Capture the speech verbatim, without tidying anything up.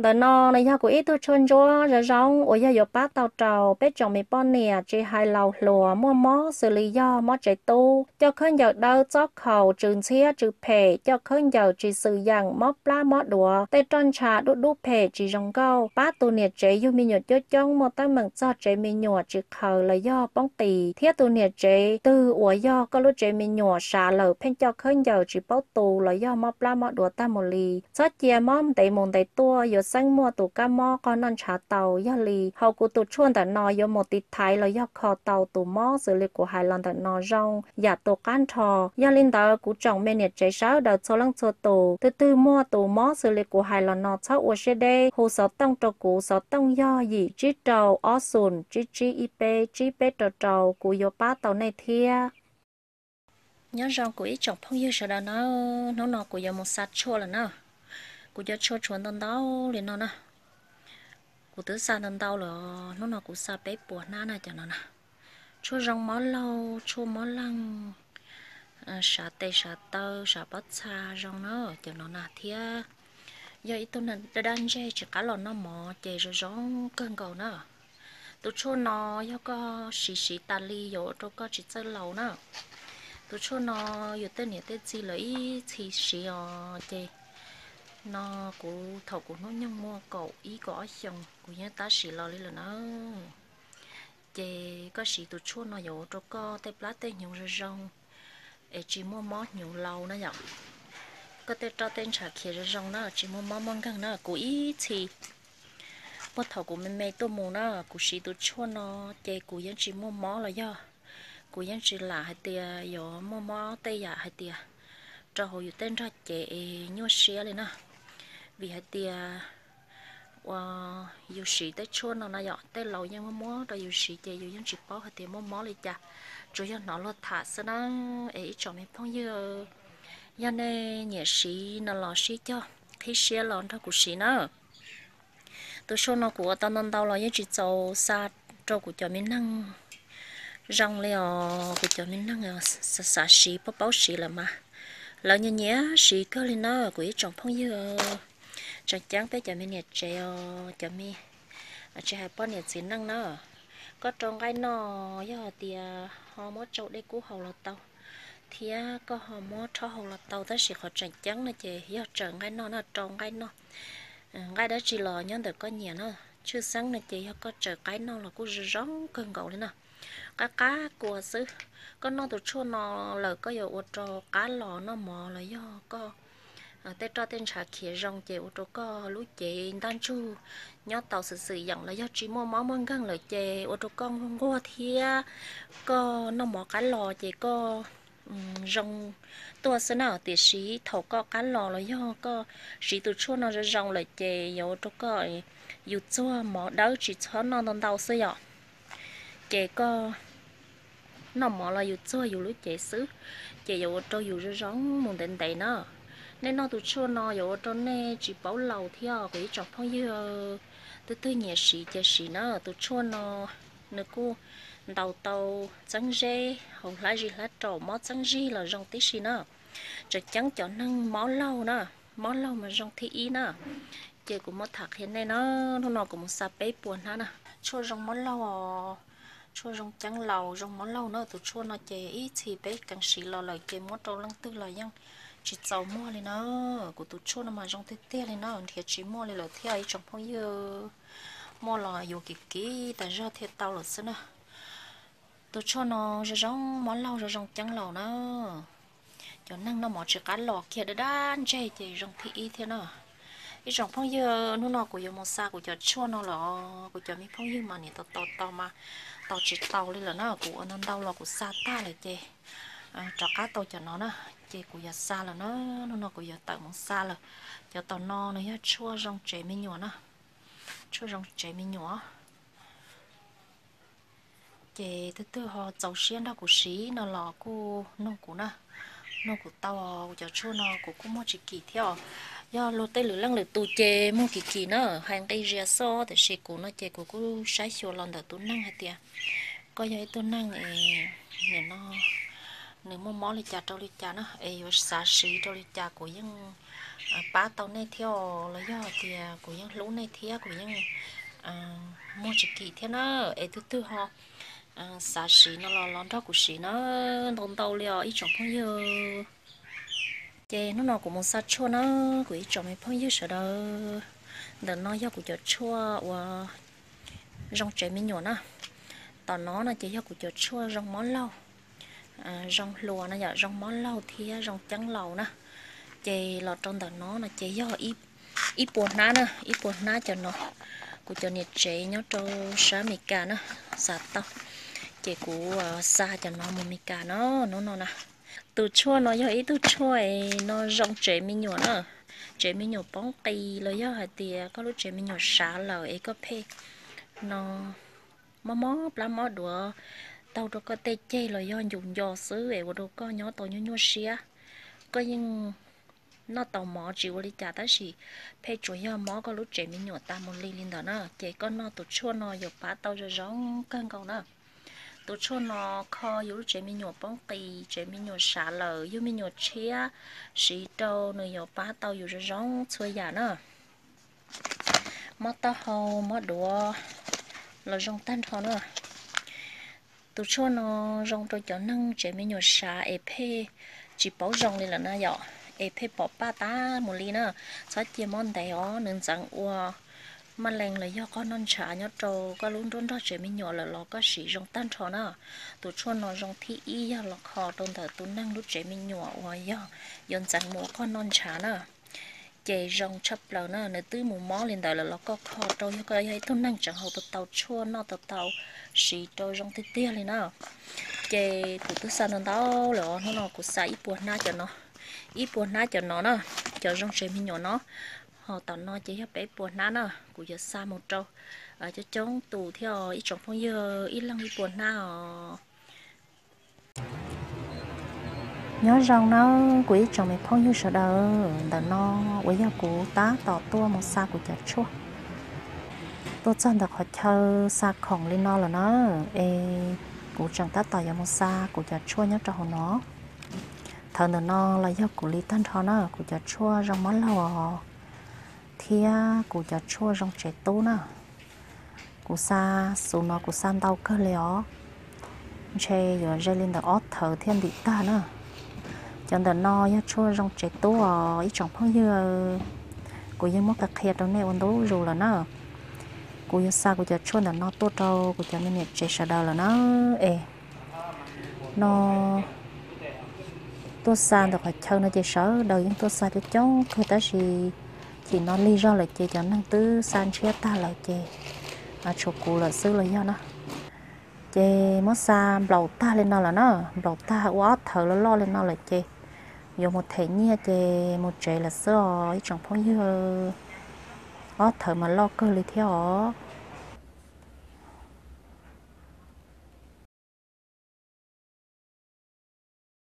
đợt nó này giờ của ít tôi chôn cho rồi rong ôi giờ giờ bát tàu trầu bé chồng mi bọn nè chỉ hai lầu lùa mua mó xử lý do mó chạy tu cho khơi giờ đâu chót khẩu trường xe trừ phe cho khơi giờ chỉ sử dụng mó pla mó đùa tê tròn trà đút đút phe chỉ rong câu bát tu nè chế yêu mi nhột cho trong một tay mừng cho chế mi nhột chỉ khẩu là do bóng tì thiết tu nè chế từ ủa do có lúc chế mi nhột xả lở phen cho khơi giờ chỉ bao tù là do mó pla mó đùa ta một lì cho chia móm đầy mồm đầy tua giờ xanh mua tụ cá mò con non trả tàu ya lì hậu của tụ chuôn tại nò giờ một tít thái là do kho tàu tụ mò xử lý của hai lần tại nò rong ya tụ can thò ya linh tàu của chồng bên nhiệt trái sáu đợt số lăng số tụ từ từ mua tụ mò xử lý của hai lần nò sáu u sê đê hồ sáu tông trâu cũ sáu tông do gì chỉ trâu ó sùn chỉ chỉ ip chỉ bé trâu trâu của yo ba tàu này thia nhớ rong của ít chồng phong yêu sợ đó nó nó nọ của yo một sát chua là nó của yo chua chuồn tận đó liền nó nè của tứ xa tận đó là nó nọ của xa bé bùa na nè cho nó nè chua rong mó lâu chua mó lăng xả tê xả tơ xả bát xa rong nó cho nó nè thia giờ ít tôi nè đã đan dây chỉ cá lò nó mò chè rồi rong cơn cầu nữa tôi chua nó yo có xì xì tà li yo tôi có chỉ chơi lầu nữa tôi cho nó giờ tên này tên gì lấy thì xí ờ chê nó của thầu của nó nhân mua cậu ý có chồng của nhớ ta xí lo lên là nó chê có xí tôi cho nó giờ cho có tay plát tay nhiều rồi rong để chỉ mua món nhiều lâu nữa nhở có tay cho tên trả kia rồi rong nó chỉ mua món món gần nó của ý thì bắt thầu của mình mày tôi mua nó của xí tôi cho nó chê của nhớ chỉ mua món là do cô dân chỉ là hai tia giờ mò mò tây giả hai tia cho hồi tên ra chế nhua xe lên nè vì hai tia và yêu sĩ tới chôn nó nãy giờ tới lâu nhưng mò mò rồi yêu sĩ chế yêu dân chỉ bảo hai tia mò mò lên cha rồi dân nó lo thả sao nó ấy cho mình phong như dân này nhẹ sĩ nó lo sĩ cho thấy xe lon thôi của sĩ nữa tôi cho nó của tao nên tao lo dân chỉ giàu xa cho của cho mình năng rong leo của cho mình năng sa sa xí bao bao xí là mà lỡ như nhé xí cơ lên nó của ít trồng phong như chẳng chẳng tới cho mình nhiệt treo cho mình chỉ hai bao nhiêu xí năng nó có trồng cái nó do thì họ mót trâu đây cú hầu là tàu thì có họ mót cho hầu là tàu tới xí họ chẳng chẳng là chỉ do trồng cái nó nó trồng cái nó cái đó chỉ là nhân được có nhiều nó chưa sáng là chỉ có chờ cái nó là cú rong cơn gạo lên nè cá cá của sư có nó tụt chua nó là có dầu ô tô cá lò nó mò là do có tê cho tên trả kia rong chè ô tô có lúa chè tan chu nhớ tàu sự sử dụng là do chỉ mua máu măng găng là chè ô tô con qua thia có nó mò cá lò chè có rong tua sơn nào thì sĩ thầu có cá lò là do có sĩ tụt chua nó rồi rong là chè ô tô có dù cho mò đỡ chỉ cho nó tàu tàu sử dụng chè có nó mỏ là dù cho dù lúc chạy xứ chạy dù cho dù rất rắn muốn đến đây nó nên nó tụi cho nó dù cho nên chỉ bảo lầu theo cái trọng phong như từ từ nhẹ xì chạy xì nó tụi cho nó nữa cô đầu tàu trắng dê hồng lá gì lá trầu mó trắng gì là rong tí xì nó rồi trắng cho năng mó lâu nó mó lâu mà rong thi ý nó chạy của mó thật hiện nay nó nó nó cũng sa bế buồn ha nè cho rong mó lâu chua rong trắng lầu rong món lâu nữa tụi chua nó chè ít thì bé càng xì lò lời chè món trâu lăng tư là dân chỉ giàu mua lên nó của tụi chua nó mà rong tê tê lên nó thì chỉ mua lên là theo ấy trong phong như mua là dù kỹ kỹ tại do thiệt tao là xin nữa tụi chua nó rong món lâu rong trắng lầu nữa cho năng nó mỏ chỉ cá lò kia để đan chè chè rong thị ít thế nữa cái trong phong như nó nó của yo một sa của cho chua nó là của cho mi phong như mà nè tao tao tao mà tao chỉ tao lên là nó của nên tao là của sa ta là chê cho cá tao cho nó nè chê của giờ sa là nó nó nó của giờ tao muốn sa là cho tao no này chua rong chè mi nhỏ nè chua rong chè mi nhỏ chè thứ tư họ giàu xiên đó của xí nó là của nó của nè nó của tao cho chua nó của cũng mua chỉ kỳ theo do lô tây lửa lăng lửa tù chè mua kỳ kỳ nữa hàng tây rìa so để xe của nó chè của cô sái xô lon đợt tụ năng hay tiệt có giấy tụ năng này nó nếu mua món thì chả trâu đi chả nó ấy xả xí trâu đi chả của những bá tàu này theo lấy do thì của những lũ này theo của những mua chỉ kỳ thế nó ấy thứ tư họ xả xí nó lo lon đó của xí nó đồng tàu liò ít chồng phong yêu chè nó nó của một sát chua nó của ít chồng phong yêu sợ đó đợt nó do của chợ chua và rong trẻ mình nhỏ nó tao nó là chỉ do của chợ chua rong món lâu à, rong lùa nó giờ rong món lâu thì rong trắng lầu nè chè lọt trong tao nó là chỉ do ít ít bột ná nè ít bột ná cho nó của cho nhiệt chế nhớ cho sáng mì cà nó sạt tao chè của xa cho nó một mì cà nó nó nó nè từ chua nó do ít từ chua ấy nó rong chế mình nhỏ nữa chế mình nhỏ bóng tì rồi do hạt tìa có lúc chế mình nhỏ xả lờ ấy có phê nó mó mó lá mó đùa tao đâu có tê chê rồi do dùng giò xứ về của đâu có nhỏ tao nhô nhô xía có nhưng nó tàu mỏ chịu đi trả ta chỉ phê chủ yếu mỏ có lúc chế mình nhỏ ta một ly lên đó nữa chế con nó tụt chua nó giờ phá tao rồi rong cân cầu nữa tụt chua nó kho dù lúc chế mình nhỏ bóng tì chế mình nhỏ xả lờ dù mình nhỏ chia xí trâu nơi nhỏ phá tao dù rồi rong xuôi giả nữa mỏ tao hầu mỏ đùa là rong tan thọ nữa tụi cho nó rong tôi cho nâng chế mình nhỏ xả ép phê chỉ bảo rong này là nó dọ ép phê bỏ ba tá một ly nữa sáu chia món đầy ó nên rằng ua mà lèn là do con non xả nhớ trâu có luôn luôn đó chế mình nhỏ là lo có sĩ rong tan thọ nữa tụi cho nó rong thi y do là kho trong thời tụi nâng lúc chế mình nhỏ ua do dọn rằng mua con non xả nữa chế rong chấp lờ nữa nếu tứ mù mó lên đời là nó có kho trâu cho cái ấy tụi nâng chẳng hậu tụi tàu chua nó tụi tàu xì trâu rong tê tê lên nữa chế tụi tứ san nó đó là nó nó cũng xài ít buồn na cho nó ít buồn na cho nó nữa cho rong chế mình nhỏ nó họ tao nó chỉ cho bé buồn na nữa cũng giờ xa một trâu ở cho chống tù theo ít trồng phong giờ ít lăng ít buồn na họ nhớ rong nó quỷ chồng mình phong như sợ đâu đợt nó quỷ giờ cũ tá tỏ tua một xa của chợ chua tôi chân được họ chơi xa khổng lên nó là nó ê cũ chẳng tá tỏ giờ một xa của chợ chua nhớ cho nó thợ đợt nó là do cũ lý tân thọ nó của chợ chua rong món lò thia của chợ chua rong trẻ tú nè của xa số nó của san đau cơ léo chơi giờ chơi lên được ót thở thiên địa ta nữa chẳng đợt no nhá chua rong trẻ tú ở ít trồng phong như của những món cà khịa trong này ôn đấu rồi là nó của những xa của chợ chua là nó tốt đâu của chợ mình nhiệt chế sợ đâu là nó ê nó tốt xa được phải chơi nó chế sợ đầu những tốt xa cho cháu khi ta chỉ chỉ nó ly ra lại chế cho năng tứ san chia ta lại chế à chụp cụ là xứ là do nó chế mất xa đầu ta lên nó là nó đầu ta quá thở nó lo lên nó lại chế giờ một thể nhia chế một chế là xứ ít trồng phong như quá thở mà lo cơ lý theo